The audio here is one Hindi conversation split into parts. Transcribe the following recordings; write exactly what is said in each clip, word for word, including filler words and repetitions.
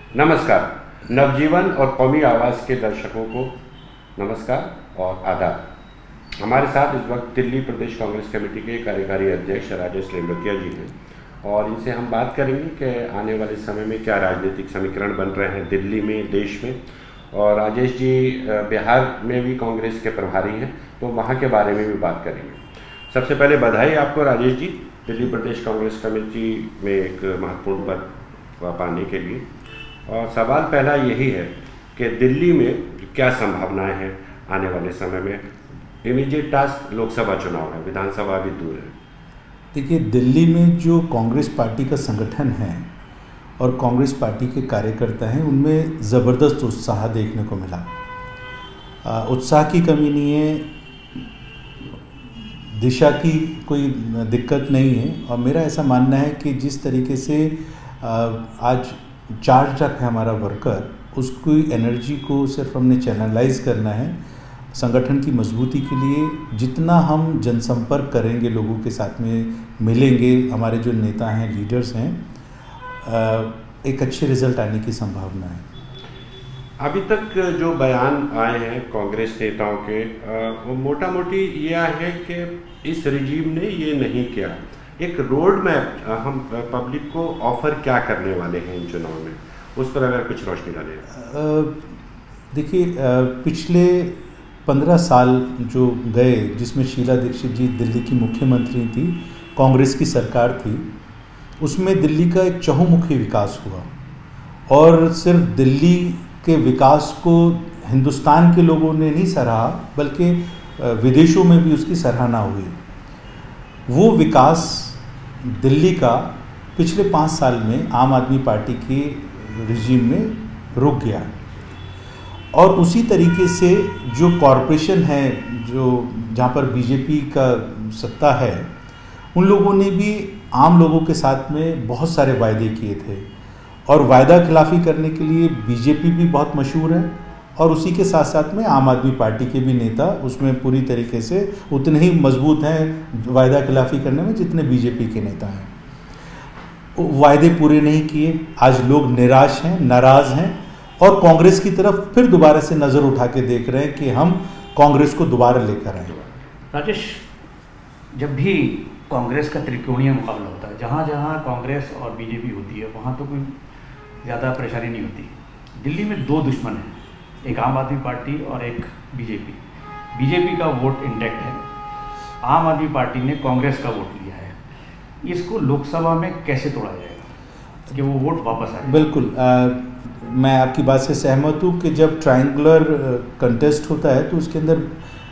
नमस्कार। नवजीवन और कौमी आवाज़ के दर्शकों को नमस्कार और आदाब। हमारे साथ इस वक्त दिल्ली प्रदेश कांग्रेस कमेटी के कार्यकारी अध्यक्ष राजेश लेमरतिया जी हैं और इनसे हम बात करेंगे कि आने वाले समय में क्या राजनीतिक समीकरण बन रहे हैं दिल्ली में, देश में। और राजेश जी बिहार में भी कांग्रेस के प्रभारी हैं, तो वहाँ के बारे में भी बात करेंगे। सबसे पहले बधाई आपको राजेश जी, दिल्ली प्रदेश कांग्रेस कमेटी में एक महत्वपूर्ण पद पाने के लिए। और सवाल पहला यही है कि दिल्ली में क्या संभावनाएं हैं आने वाले समय में। इमीडिएट टास्क लोकसभा चुनाव है, विधानसभा भी दूर है। देखिए, दिल्ली में जो कांग्रेस पार्टी का संगठन है और कांग्रेस पार्टी के कार्यकर्ता हैं, उनमें ज़बरदस्त उत्साह देखने को मिला। आ, उत्साह की कमी नहीं है, दिशा की कोई दिक्कत नहीं है। और मेरा ऐसा मानना है कि जिस तरीके से आ, आज चार्ज अप है हमारा वर्कर, उसकी एनर्जी को सिर्फ हमने चैनलाइज करना है संगठन की मजबूती के लिए। जितना हम जनसंपर्क करेंगे, लोगों के साथ में मिलेंगे, हमारे जो नेता हैं, लीडर्स हैं, एक अच्छे रिजल्ट आने की संभावना है। अभी तक जो बयान आए हैं कांग्रेस नेताओं के, वो मोटा मोटी यह है कि इस रिजीम ने ये नहीं किया। एक रोड मैप हम पब्लिक को ऑफर क्या करने वाले हैं इन चुनाव में, उस पर अगर कुछ रोशनी डालें। देखिए, पिछले पंद्रह साल जो गए, जिसमें शीला दीक्षित जी दिल्ली की मुख्यमंत्री थी, कांग्रेस की सरकार थी, उसमें दिल्ली का एक चहुमुखी विकास हुआ। और सिर्फ दिल्ली के विकास को हिंदुस्तान के लोगों ने नहीं सराहा, बल्कि विदेशों में भी उसकी सराहना हुई। वो विकास दिल्ली का पिछले पाँच साल में आम आदमी पार्टी के रिजीम में रुक गया। और उसी तरीके से जो कॉरपोरेशन है, जो जहाँ पर बीजेपी का सत्ता है, उन लोगों ने भी आम लोगों के साथ में बहुत सारे वायदे किए थे। और वायदा खिलाफ़ी करने के लिए बीजेपी भी बहुत मशहूर है, और उसी के साथ साथ में आम आदमी पार्टी के भी नेता उसमें पूरी तरीके से उतने ही मजबूत हैं वायदा खिलाफ़ी करने में जितने बीजेपी के नेता हैं। वायदे पूरे नहीं किए, आज लोग निराश हैं, नाराज़ हैं, और कांग्रेस की तरफ फिर दोबारा से नज़र उठा के देख रहे हैं कि हम कांग्रेस को दोबारा लेकर आए। राजेश, जब भी कांग्रेस का त्रिकोणीय मुकाबला होता है, जहाँ जहाँ कांग्रेस और बीजेपी होती है, वहाँ तो कोई ज़्यादा परेशानी नहीं होती। दिल्ली में दो दुश्मन हैं, एक आम आदमी पार्टी और एक बीजेपी। बीजेपी का वोट इंटैक्ट है, आम आदमी पार्टी ने कांग्रेस का वोट लिया है। इसको लोकसभा में कैसे तोड़ा जाएगा कि वो वोट वापस आए? बिल्कुल, आ, मैं आपकी बात से सहमत हूँ कि जब ट्रायंगुलर कंटेस्ट होता है तो उसके अंदर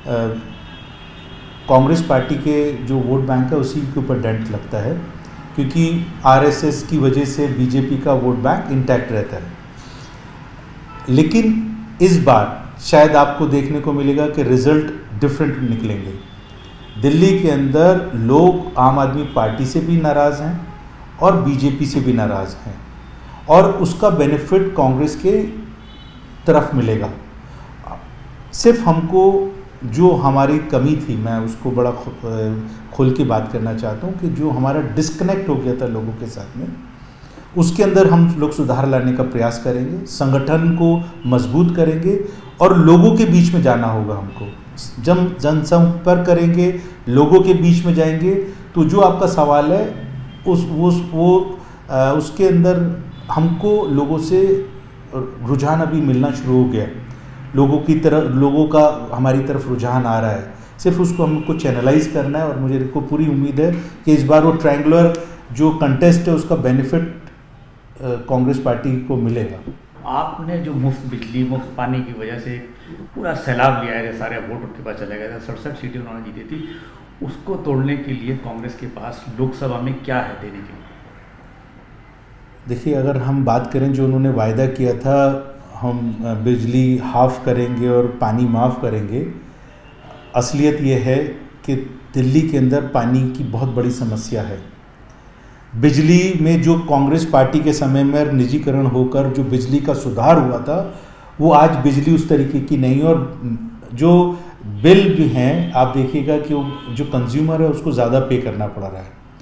कांग्रेस पार्टी के जो वोट बैंक है उसी के ऊपर डेंट लगता है, क्योंकि आरएसएस की वजह से बीजेपी का वोट बैंक इंटैक्ट रहता है। लेकिन इस बार शायद आपको देखने को मिलेगा कि रिजल्ट डिफरेंट निकलेंगे। दिल्ली के अंदर लोग आम आदमी पार्टी से भी नाराज़ हैं और बीजेपी से भी नाराज़ हैं, और उसका बेनिफिट कांग्रेस के तरफ मिलेगा। सिर्फ हमको जो हमारी कमी थी, मैं उसको बड़ा खुल के बात करना चाहता हूँ कि जो हमारा डिस्कनेक्ट हो गया था लोगों के साथ में, उसके अंदर हम लोग सुधार लाने का प्रयास करेंगे, संगठन को मजबूत करेंगे और लोगों के बीच में जाना होगा हमको। जब जनसंपर्क करेंगे, लोगों के बीच में जाएंगे, तो जो आपका सवाल है उस वो वो आ, उसके अंदर हमको लोगों से रुझान अभी मिलना शुरू हो गया। लोगों की तरफ लोगों का हमारी तरफ रुझान आ रहा है, सिर्फ उसको हमको चैनलाइज करना है। और मुझे को पूरी उम्मीद है कि इस बार वो ट्रायंगुलर जो कंटेस्ट है उसका बेनिफिट कांग्रेस पार्टी को मिलेगा। आपने जो मुफ्त बिजली, मुफ्त पानी की वजह से पूरा सैलाब लिया है, सारे वोट उनके पास चले गए थे, सड़सठ सीटें उन्होंने जीती थी, उसको तोड़ने के लिए कांग्रेस के पास लोकसभा में क्या है देने के लिए? देखिए, अगर हम बात करें जो उन्होंने वायदा किया था, हम बिजली हाफ करेंगे और पानी माफ़ करेंगे, असलियत ये है कि दिल्ली के अंदर पानी की बहुत बड़ी समस्या है। बिजली में जो कांग्रेस पार्टी के समय में निजीकरण होकर जो बिजली का सुधार हुआ था, वो आज बिजली उस तरीके की नहीं। और जो बिल भी हैं, आप देखिएगा कि जो कंज्यूमर है उसको ज़्यादा पे करना पड़ रहा है।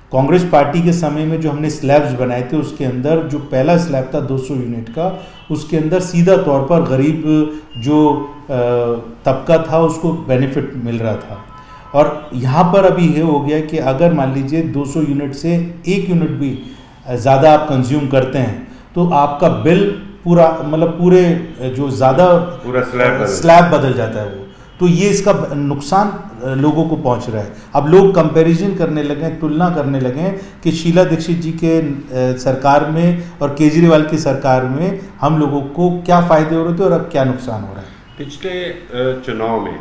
कांग्रेस पार्टी के समय में जो हमने स्लैब्स बनाए थे उसके अंदर जो पहला स्लैब था दो सौ यूनिट का, उसके अंदर सीधा तौर पर गरीब जो तबका था उसको बेनिफिट मिल रहा था। और यहाँ पर अभी ये हो गया कि अगर मान लीजिए दो सौ यूनिट से एक यूनिट भी ज़्यादा आप कंज्यूम करते हैं तो आपका बिल पूरा मतलब पूरे जो ज़्यादा पूरा स्लैब स्लैब बदल जाता है वो। तो ये इसका नुकसान लोगों को पहुंच रहा है। अब लोग कंपैरिजन करने लगे, तुलना करने लगे कि शीला दीक्षित जी के सरकार में और केजरीवाल की सरकार में हम लोगों को क्या फ़ायदे हो रहे थे और अब क्या नुकसान हो रहा है। पिछले चुनाव में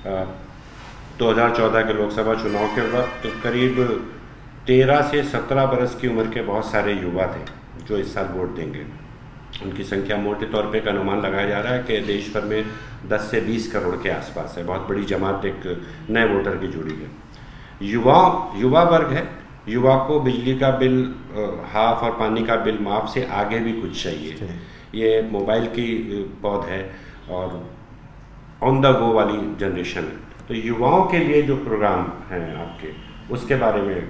दो हज़ार चौदह के लोकसभा चुनाव के वक्त तो करीब तेरह से सत्रह बरस की उम्र के बहुत सारे युवा थे जो इस साल वोट देंगे। उनकी संख्या मोटे तौर पे एक अनुमान लगाया जा रहा है कि देश भर में दस से बीस करोड़ के आसपास है। बहुत बड़ी जमात एक नए वोटर की जुड़ी है। युवा युवा वर्ग है। युवा को बिजली का बिल हाफ और पानी का बिल माफ से आगे भी कुछ चाहिए। ये मोबाइल की पौध है और ऑन द गो वाली जनरेशन है। तो युवाओं के लिए जो प्रोग्राम हैं आपके, उसके बारे में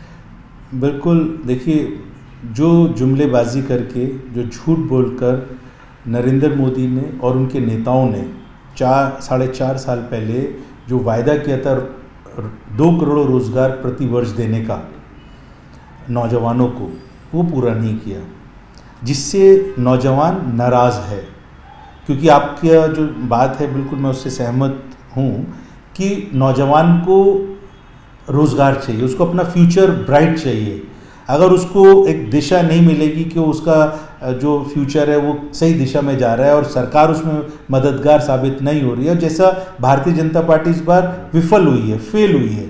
बिल्कुल देखिए, जो जुमलेबाजी करके जो झूठ बोलकर नरेंद्र मोदी ने और उनके नेताओं ने चार साढ़े चार साल पहले जो वायदा किया था दो करोड़ रोज़गार प्रति वर्ष देने का नौजवानों को, वो पूरा नहीं किया, जिससे नौजवान नाराज़ है। क्योंकि आपकी जो बात है बिल्कुल मैं उससे सहमत हूँ कि नौजवान को रोज़गार चाहिए, उसको अपना फ्यूचर ब्राइट चाहिए। अगर उसको एक दिशा नहीं मिलेगी कि उसका जो फ्यूचर है वो सही दिशा में जा रहा है और सरकार उसमें मददगार साबित नहीं हो रही है, जैसा भारतीय जनता पार्टी इस बार विफल हुई है, फेल हुई है।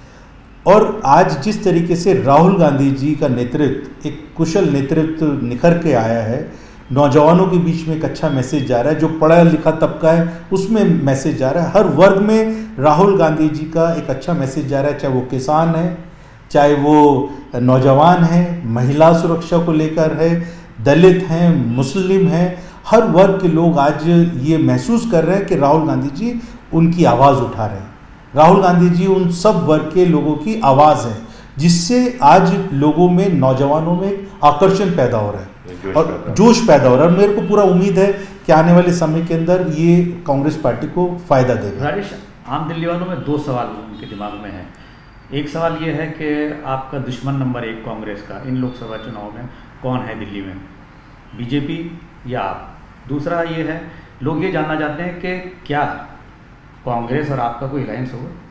और आज जिस तरीके से राहुल गांधी जी का नेतृत्व, एक कुशल नेतृत्व निखर के आया है, नौजवानों के बीच में एक अच्छा मैसेज जा रहा है, जो पढ़ा लिखा तबका है उसमें मैसेज जा रहा है, हर वर्ग में राहुल गांधी जी का एक अच्छा मैसेज जा रहा है, चाहे वो किसान है, चाहे वो नौजवान है, महिला सुरक्षा को लेकर है, दलित हैं, मुस्लिम हैं, हर वर्ग के लोग आज ये महसूस कर रहे हैं कि राहुल गांधी जी उनकी आवाज़ उठा रहे हैं। राहुल गांधी जी उन सब वर्ग के लोगों की आवाज़ है, जिससे आज लोगों में, नौजवानों में आकर्षण पैदा हो रहा है और जोश पैदा हो रहा है। मेरे को पूरा उम्मीद है कि आने वाले समय के अंदर ये कांग्रेस पार्टी को फ़ायदा देगा। राजेश, आम दिल्ली वालों में दो सवाल उनके दिमाग में है। एक सवाल ये है कि आपका दुश्मन नंबर एक कांग्रेस का इन लोकसभा चुनाव में कौन है दिल्ली में, बीजेपी या आप? दूसरा ये है, लोग ये जानना चाहते हैं कि क्या कांग्रेस और आपका कोई अलायंस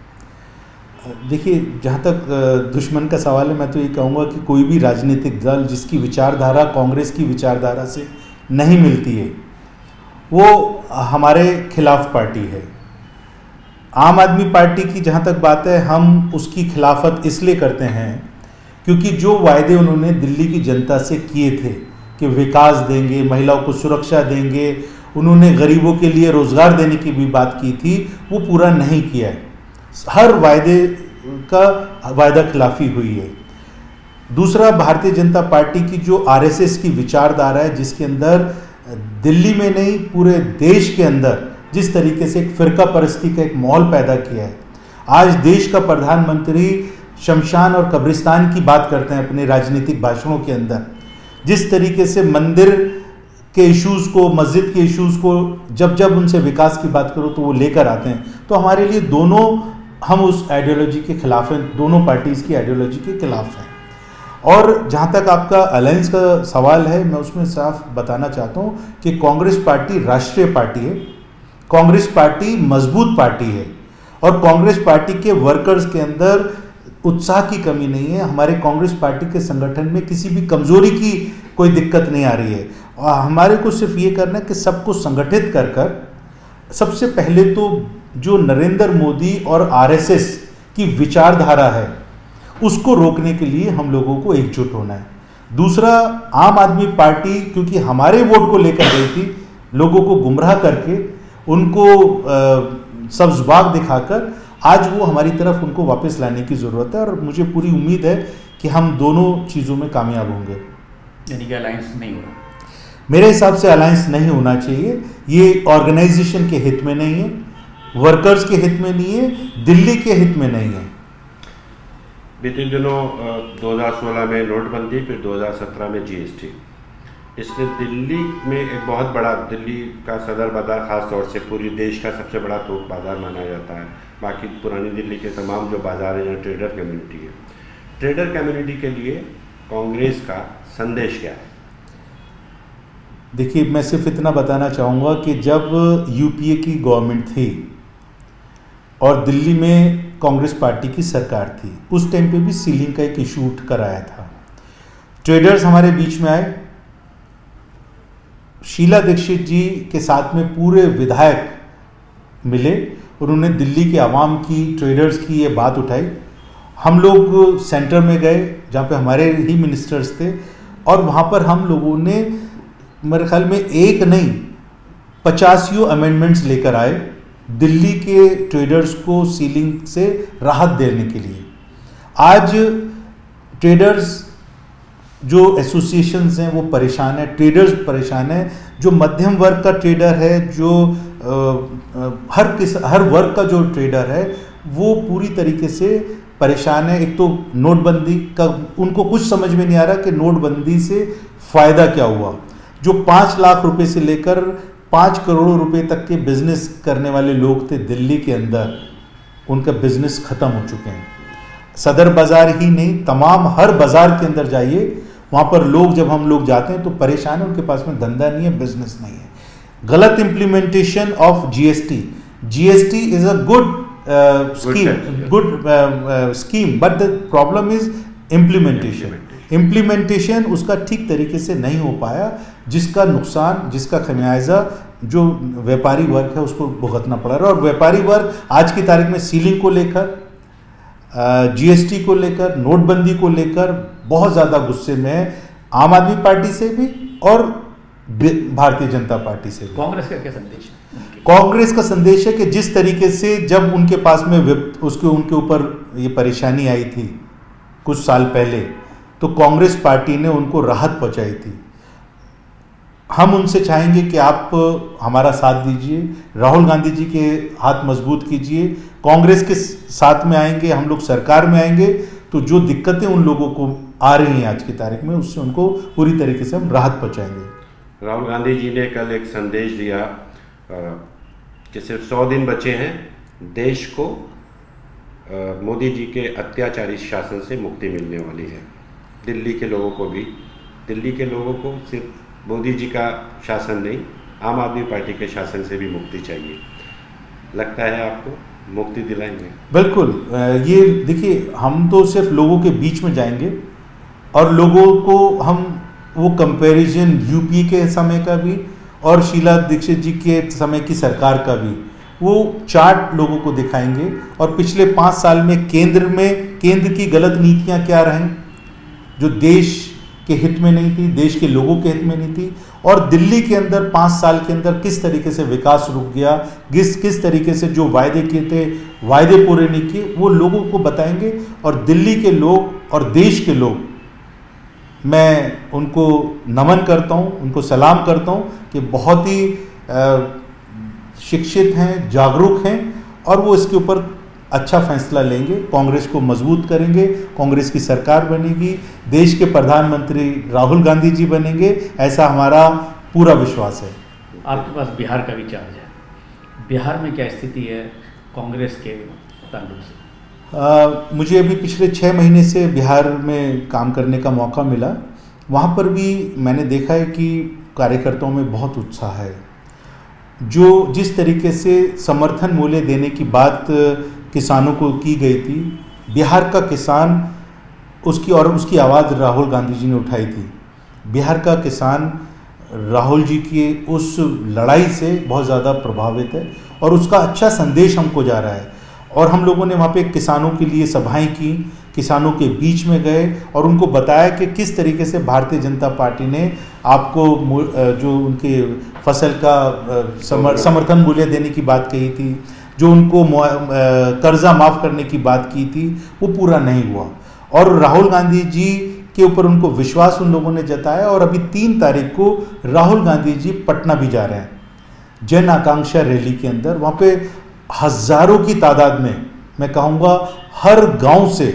होगा? देखिए, जहाँ तक दुश्मन का सवाल है, मैं तो ये कहूँगा कि कोई भी राजनीतिक दल जिसकी विचारधारा कांग्रेस की विचारधारा से नहीं मिलती है वो हमारे खिलाफ पार्टी है। आम आदमी पार्टी की जहाँ तक बात है, हम उसकी खिलाफत इसलिए करते हैं क्योंकि जो वायदे उन्होंने दिल्ली की जनता से किए थे कि विकास देंगे, महिलाओं को सुरक्षा देंगे, उन्होंने गरीबों के लिए रोज़गार देने की भी बात की थी, वो पूरा नहीं किया है। हर वायदे का वायदा खिलाफी हुई है। दूसरा, भारतीय जनता पार्टी की जो आरएसएस की विचारधारा है, जिसके अंदर दिल्ली में नहीं पूरे देश के अंदर जिस तरीके से एक फिरका परस्ती का एक माहौल पैदा किया है। आज देश का प्रधानमंत्री शमशान और कब्रिस्तान की बात करते हैं अपने राजनीतिक भाषणों के अंदर। जिस तरीके से मंदिर के इश्यूज़ को, मस्जिद के इश्यूज़ को जब जब उनसे विकास की बात करो तो वो लेकर आते हैं। तो हमारे लिए दोनों, हम उस आइडियोलॉजी के खिलाफ हैं, दोनों पार्टीज़ की आइडियोलॉजी के खिलाफ हैं। और जहाँ तक आपका अलायंस का सवाल है, मैं उसमें साफ बताना चाहता हूँ कि कांग्रेस पार्टी राष्ट्रीय पार्टी है, कांग्रेस पार्टी मजबूत पार्टी है और कांग्रेस पार्टी के वर्कर्स के अंदर उत्साह की कमी नहीं है। हमारे कांग्रेस पार्टी के संगठन में किसी भी कमजोरी की कोई दिक्कत नहीं आ रही है और हमारे को सिर्फ ये करना है कि सबको संगठित कर कर सबसे पहले तो जो नरेंद्र मोदी और आरएसएस की विचारधारा है उसको रोकने के लिए हम लोगों को एकजुट होना है। दूसरा, आम आदमी पार्टी क्योंकि हमारे वोट को लेकर गई थी, लोगों को गुमराह करके, उनको सब्ज बाग दिखाकर, आज वो हमारी तरफ उनको वापस लाने की ज़रूरत है और मुझे पूरी उम्मीद है कि हम दोनों चीज़ों में कामयाब होंगे। यानी कि अलायंस नहीं हो रहा? मेरे हिसाब से अलायंस नहीं होना चाहिए। ये ऑर्गेनाइजेशन के हित में नहीं है, वर्कर्स के हित में नहीं है, दिल्ली के हित में नहीं है। बीते दिनों दो हज़ार सोलह में नोटबंदी, फिर दो हज़ार सत्रह में जीएसटी, इसने दिल्ली में एक बहुत बड़ा, दिल्ली का सदर बाज़ार ख़ास तौर से पूरी देश का सबसे बड़ा थोक बाज़ार माना जाता है। बाकी पुरानी दिल्ली के तमाम जो बाज़ार हैं, जहाँ ट्रेडर कम्युनिटी है, ट्रेडर कम्युनिटी के लिए कांग्रेस का संदेश क्या है? देखिए, मैं सिर्फ इतना बताना चाहूँगा कि जब यूपीए की गवर्नमेंट थी और दिल्ली में कांग्रेस पार्टी की सरकार थी, उस टाइम पे भी सीलिंग का एक इशू उठ कर आया था। ट्रेडर्स हमारे बीच में आए, शीला दीक्षित जी के साथ में पूरे विधायक मिले और उन्होंने दिल्ली के आवाम की, ट्रेडर्स की ये बात उठाई। हम लोग सेंटर में गए जहाँ पे हमारे ही मिनिस्टर्स थे और वहाँ पर हम लोगों ने मेरे ख्याल में एक नहीं पचासियों अमेंडमेंट्स लेकर आए दिल्ली के ट्रेडर्स को सीलिंग से राहत देने के लिए। आज ट्रेडर्स जो एसोसिएशंस हैं वो परेशान है, ट्रेडर्स परेशान है। जो मध्यम वर्ग का ट्रेडर है, जो आ, आ, हर किस हर वर्ग का जो ट्रेडर है वो पूरी तरीके से परेशान है। एक तो नोटबंदी का उनको कुछ समझ में नहीं आ रहा कि नोटबंदी से फ़ायदा क्या हुआ। जो पाँच लाख रुपए से लेकर पाँच करोड़ रुपए तक के बिजनेस करने वाले लोग थे दिल्ली के अंदर, उनका बिजनेस ख़त्म हो चुके हैं। सदर बाज़ार ही नहीं, तमाम हर बाज़ार के अंदर जाइए, वहाँ पर लोग, जब हम लोग जाते हैं तो परेशान है, उनके पास में धंधा नहीं है, बिजनेस नहीं है। गलत implementation of GST. GST is a good scheme, good scheme, but the problem is implementation. Implementation उसका ठीक तरीके से नहीं हो पाया, जिसका नुकसान, जिसका खमियाजा जो व्यापारी वर्ग है उसको भुगतना पड़ रहा है। और व्यापारी वर्ग आज की तारीख में सीलिंग को लेकर, जीएसटी को लेकर, नोटबंदी को लेकर बहुत ज़्यादा गुस्से में है, आम आदमी पार्टी से भी और भारतीय जनता पार्टी से भी। कांग्रेस का क्या संदेश है? कांग्रेस का संदेश है कि जिस तरीके से जब उनके पास में उसके उनके ऊपर ये परेशानी आई थी कुछ साल पहले, तो कांग्रेस पार्टी ने उनको राहत पहुंचाई थी। हम उनसे चाहेंगे कि आप हमारा साथ दीजिए, राहुल गांधी जी के हाथ मजबूत कीजिए, कांग्रेस के साथ में आएंगे, हम लोग सरकार में आएंगे तो जो दिक्कतें उन लोगों को आ रही हैं आज की तारीख में, उससे उनको पूरी तरीके से हम राहत पहुंचाएंगे। राहुल गांधी जी ने कल एक संदेश दिया कि सिर्फ सौ दिन बचे हैं, देश को मोदी जी के अत्याचारी शासन से मुक्ति मिलने वाली है। दिल्ली के लोगों को भी, दिल्ली के लोगों को सिर्फ मोदी जी का शासन नहीं, आम आदमी पार्टी के शासन से भी मुक्ति चाहिए। लगता है आपको मुक्ति दिलाएंगे? बिल्कुल। ये देखिए, हम तो सिर्फ लोगों के बीच में जाएंगे और लोगों को हम वो कंपैरिजन यूपी के समय का भी और शीला दीक्षित जी के समय की सरकार का भी वो चार्ट लोगों को दिखाएंगे और पिछले पाँच साल में केंद्र में केंद्र की गलत नीतियां क्या रहीं जो देश के हित में नहीं थी, देश के लोगों के हित में नहीं थी, और दिल्ली के अंदर पाँच साल के अंदर किस तरीके से विकास रुक गया, किस किस तरीके से जो वायदे किए थे वायदे पूरे नहीं किए, वो लोगों को बताएंगे। और दिल्ली के लोग और देश के लोग, मैं उनको नमन करता हूँ, उनको सलाम करता हूँ कि बहुत ही शिक्षित हैं, जागरूक हैं और वो इसके ऊपर अच्छा फैसला लेंगे, कांग्रेस को मजबूत करेंगे, कांग्रेस की सरकार बनेगी, देश के प्रधानमंत्री राहुल गांधी जी बनेंगे, ऐसा हमारा पूरा विश्वास है। आपके पास बिहार का भी चार्ज है, बिहार में क्या स्थिति है कांग्रेस के ताल्लुक से? आ, मुझे अभी पिछले छः महीने से बिहार में काम करने का मौका मिला। वहाँ पर भी मैंने देखा है कि कार्यकर्ताओं में बहुत उत्साह है। जो जिस तरीके से समर्थन मूल्य देने की बात किसानों को की गई थी, बिहार का किसान उसकी और उसकी आवाज़ राहुल गांधी जी ने उठाई थी। बिहार का किसान राहुल जी की उस लड़ाई से बहुत ज़्यादा प्रभावित है और उसका अच्छा संदेश हमको जा रहा है। और हम लोगों ने वहाँ पे किसानों के लिए सभाएं की, किसानों के बीच में गए और उनको बताया कि किस तरीके से भारतीय जनता पार्टी ने आपको जो उनके फसल का समर्थन मूल्य देने की बात कही थी, जो उनको कर्जा माफ़ करने की बात की थी, वो पूरा नहीं हुआ। और राहुल गांधी जी के ऊपर उनको विश्वास उन लोगों ने जताया और अभी तीन तारीख को राहुल गांधी जी पटना भी जा रहे हैं जन आकांक्षा रैली के अंदर। वहाँ पे हजारों की तादाद में, मैं कहूँगा हर गांव से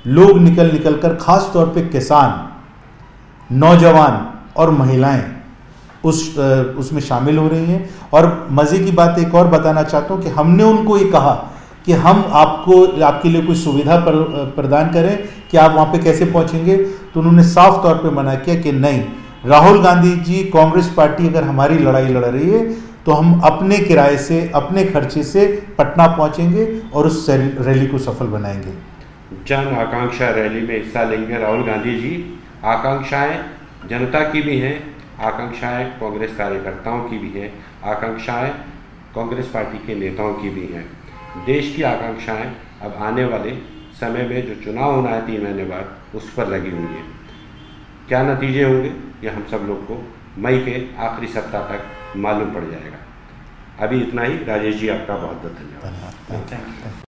लोग निकल निकल कर, खास तौर पे किसान, नौजवान और महिलाएं उस उसमें शामिल हो रही हैं। और मज़े की बात एक और बताना चाहता हूँ कि हमने उनको ये कहा कि हम आपको आपके लिए कोई सुविधा पर, प्रदान करें कि आप वहाँ पे कैसे पहुँचेंगे, तो उन्होंने साफ तौर पे मना किया कि नहीं, राहुल गांधी जी, कांग्रेस पार्टी अगर हमारी लड़ाई लड़ रही है तो हम अपने किराए से, अपने खर्चे से पटना पहुँचेंगे और उस रैली को सफल बनाएंगे। जन आकांक्षा रैली में हिस्सा लेंगे राहुल गांधी जी। आकांक्षाएं जनता की भी हैं, आकांक्षाएं कांग्रेस कार्यकर्ताओं की भी हैं, आकांक्षाएं कांग्रेस पार्टी के नेताओं की भी हैं। देश की आकांक्षाएं अब आने वाले समय में जो चुनाव होना है तीन महीने बाद, उस पर लगी हुई हैं। क्या नतीजे होंगे ये हम सब लोग को मई के आखिरी सप्ताह तक मालूम पड़ जाएगा। अभी इतना ही। राजेश जी, आपका बहुत बहुत धन्यवाद।